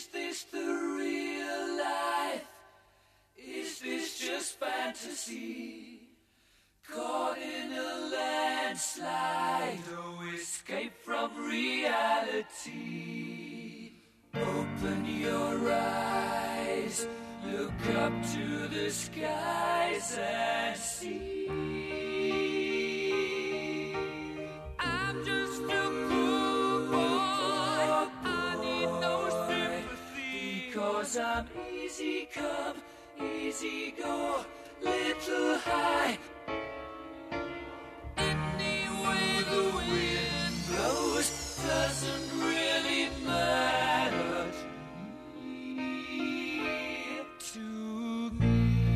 this the real life? Is this just fantasy? Caught in a landslide, no escape from reality. Open your eyes, look up to the skies and see. I'm just a poor boy, I need no sympathy, because I'm easy come, easy go, little high. Any way the wind blows doesn't really matter to me.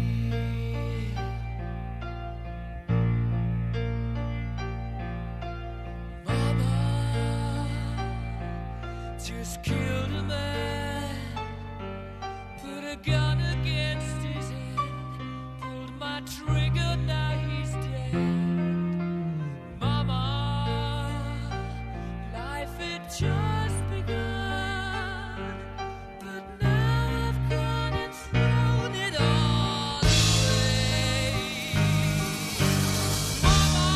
Mama just killed a man, put a gun against his head, pulled my trigger, now he's dead. Mama, life had just begun, but now I've gone and thrown it all away. Mama,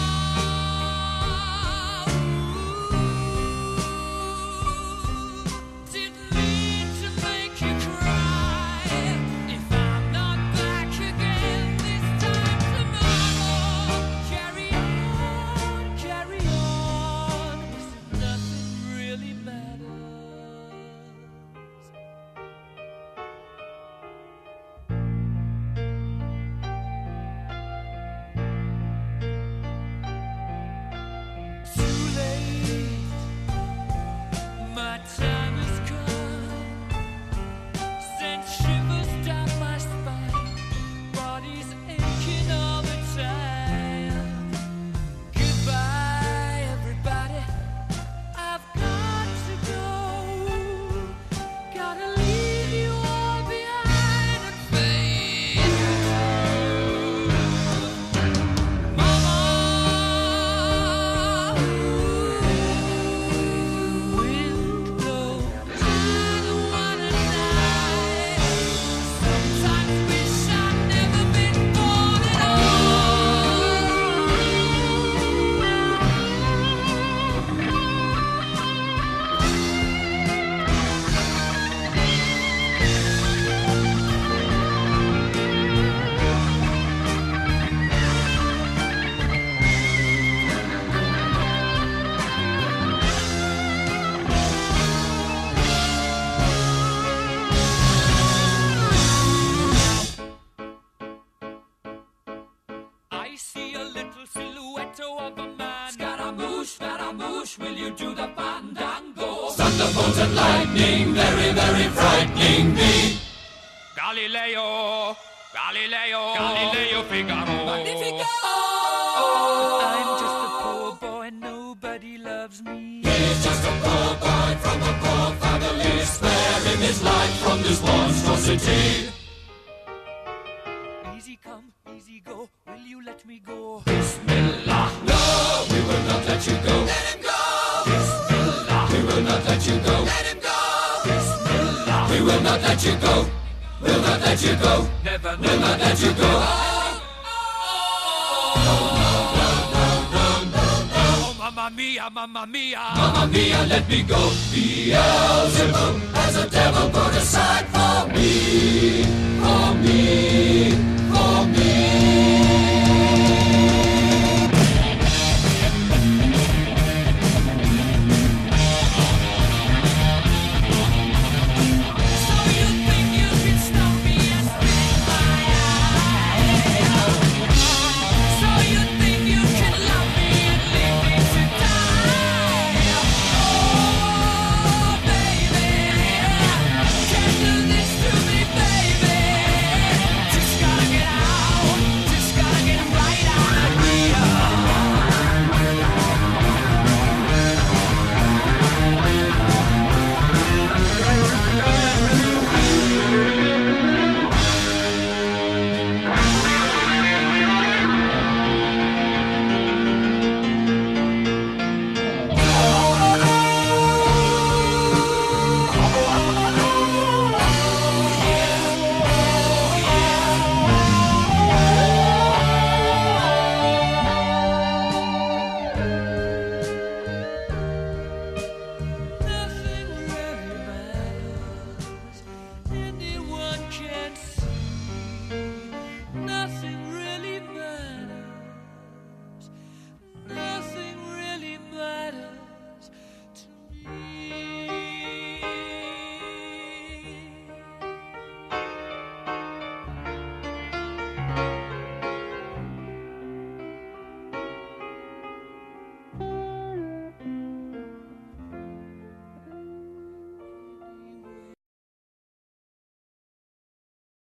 didn't mean to make you cry. If I'm not back again this time tomorrow, carry on, nothing really matters. Too late, my time has come. Sent shivers down my spine, body's aching all the time. Goodbye, everybody, I've got to go. Gotta leave you all behind and fade. Mama, wind blows, I don't wanna die. Sometimes wish I'd never been born at I see a little silhouette of a man. Scaramouche, will you do the fandango? Thunderbolt and lightning, very, very frightening me. Galileo, Figaro. Magnifico! I'm just a poor boy, nobody loves me. He's just a poor boy from a poor family. Spare him his life from this monstrosity. Easy come, easy go, will you let me go? Bismillah, no, we will not let you go. Let him go! Bismillah, we will not let you go. Let him go! Bismillah, we will not let you go. Will not let you go. Never, Will not let you go. Oh, mamma mia, mamma mia. Mamma mia, let me go. Beelzebub,